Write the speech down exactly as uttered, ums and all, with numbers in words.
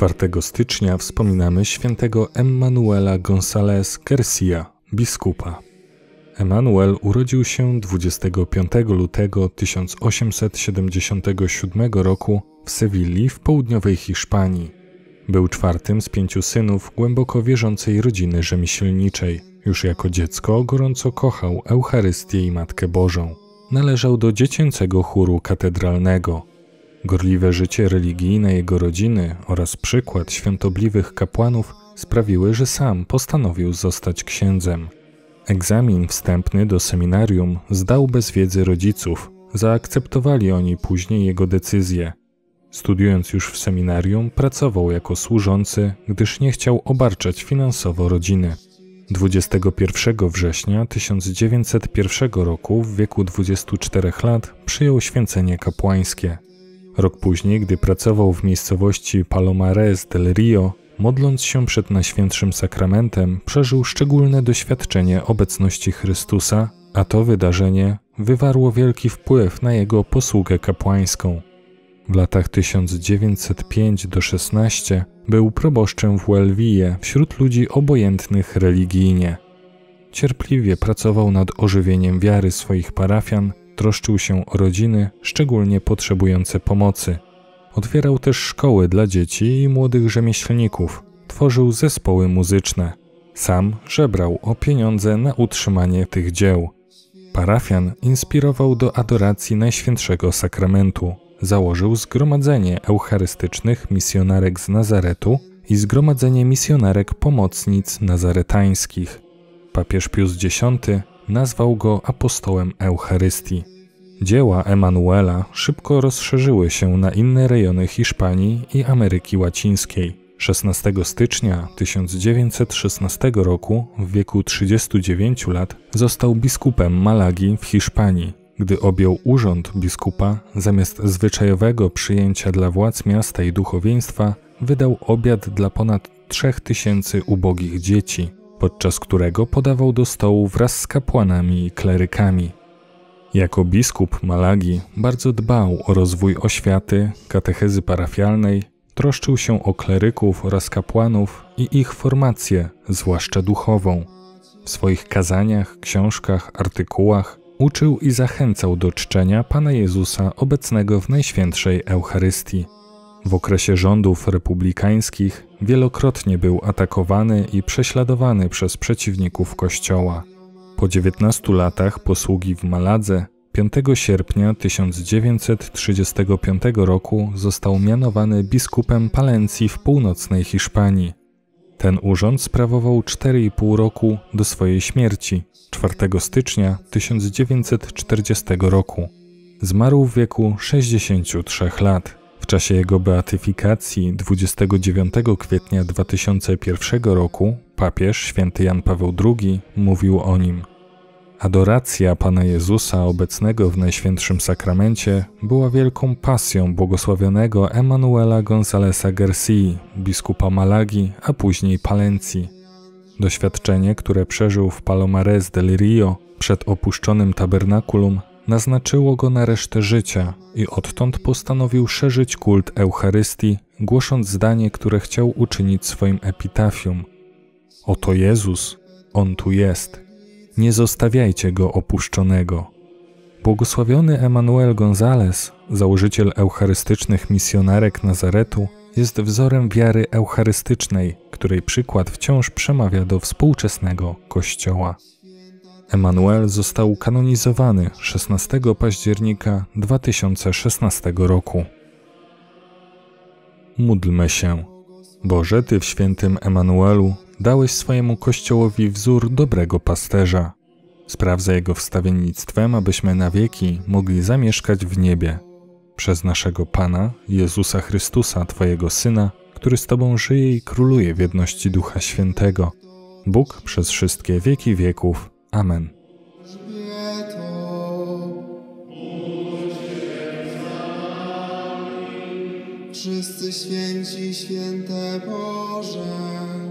czwartego stycznia wspominamy świętego Emmanuela González García, biskupa. Emmanuel urodził się dwudziestego piątego lutego tysiąc osiemset siedemdziesiątego siódmego roku w Sewilli w południowej Hiszpanii. Był czwartym z pięciu synów głęboko wierzącej rodziny rzemieślniczej. Już jako dziecko gorąco kochał Eucharystię i Matkę Bożą. Należał do dziecięcego chóru katedralnego. Gorliwe życie religijne jego rodziny oraz przykład świątobliwych kapłanów sprawiły, że sam postanowił zostać księdzem. Egzamin wstępny do seminarium zdał bez wiedzy rodziców. Zaakceptowali oni później jego decyzję. Studiując już w seminarium, pracował jako służący, gdyż nie chciał obarczać finansowo rodziny. dwudziestego pierwszego września tysiąc dziewięćset pierwszego roku w wieku dwudziestu czterech lat przyjął święcenie kapłańskie. Rok później, gdy pracował w miejscowości Palomares del Rio, modląc się przed Najświętszym Sakramentem, przeżył szczególne doświadczenie obecności Chrystusa, a to wydarzenie wywarło wielki wpływ na jego posługę kapłańską. W latach tysiąc dziewięćset piątego do szesnastego był proboszczem w Huelville wśród ludzi obojętnych religijnie. Cierpliwie pracował nad ożywieniem wiary swoich parafian, troszczył się o rodziny, szczególnie potrzebujące pomocy. Otwierał też szkoły dla dzieci i młodych rzemieślników, tworzył zespoły muzyczne. Sam żebrał o pieniądze na utrzymanie tych dzieł. Parafian inspirował do adoracji Najświętszego Sakramentu. Założył Zgromadzenie Eucharystycznych Misjonarek z Nazaretu i Zgromadzenie Misjonarek Pomocnic Nazaretańskich. Papież Pius Dziesiąty nazwał go apostołem Eucharystii. Dzieła Emmanuela szybko rozszerzyły się na inne rejony Hiszpanii i Ameryki Łacińskiej. szesnastego stycznia tysiąc dziewięćset szesnastego roku w wieku trzydziestu dziewięciu lat został biskupem Malagi w Hiszpanii. Gdy objął urząd biskupa, zamiast zwyczajowego przyjęcia dla władz miasta i duchowieństwa, wydał obiad dla ponad trzech tysięcy ubogich dzieci, podczas którego podawał do stołu wraz z kapłanami i klerykami. Jako biskup Malagi bardzo dbał o rozwój oświaty, katechezy parafialnej, troszczył się o kleryków oraz kapłanów i ich formację, zwłaszcza duchową. W swoich kazaniach, książkach, artykułach uczył i zachęcał do czczenia Pana Jezusa obecnego w Najświętszej Eucharystii. W okresie rządów republikańskich wielokrotnie był atakowany i prześladowany przez przeciwników Kościoła. Po dziewiętnastu latach posługi w Maladze piątego sierpnia tysiąc dziewięćset trzydziestego piątego roku został mianowany biskupem Palencji w północnej Hiszpanii. Ten urząd sprawował cztery i pół roku do swojej śmierci, czwartego stycznia tysiąc dziewięćset czterdziestego roku. Zmarł w wieku sześćdziesięciu trzech lat. W czasie jego beatyfikacji dwudziestego dziewiątego kwietnia dwa tysiące pierwszego roku papież święty Jan Paweł drugi mówił o nim: Adoracja Pana Jezusa obecnego w Najświętszym Sakramencie była wielką pasją błogosławionego Emmanuela Gonzáleza García, biskupa Malagi, a później Palencji. Doświadczenie, które przeżył w Palomares del Rio przed opuszczonym tabernakulum, naznaczyło go na resztę życia i odtąd postanowił szerzyć kult Eucharystii, głosząc zdanie, które chciał uczynić swoim epitafium: Oto Jezus, On tu jest. Nie zostawiajcie Go opuszczonego. Błogosławiony Emmanuel González, założyciel eucharystycznych misjonarek Nazaretu, jest wzorem wiary eucharystycznej, której przykład wciąż przemawia do współczesnego Kościoła. Emmanuel został kanonizowany szesnastego października dwa tysiące szesnastego roku. Módlmy się. Boże, Ty w świętym Emmanuelu dałeś swojemu Kościołowi wzór dobrego pasterza. Spraw za jego wstawiennictwem, abyśmy na wieki mogli zamieszkać w niebie. Przez naszego Pana, Jezusa Chrystusa, Twojego Syna, który z Tobą żyje i króluje w jedności Ducha Świętego. Bóg przez wszystkie wieki wieków. Amen. Wszyscy święci, święte Boże.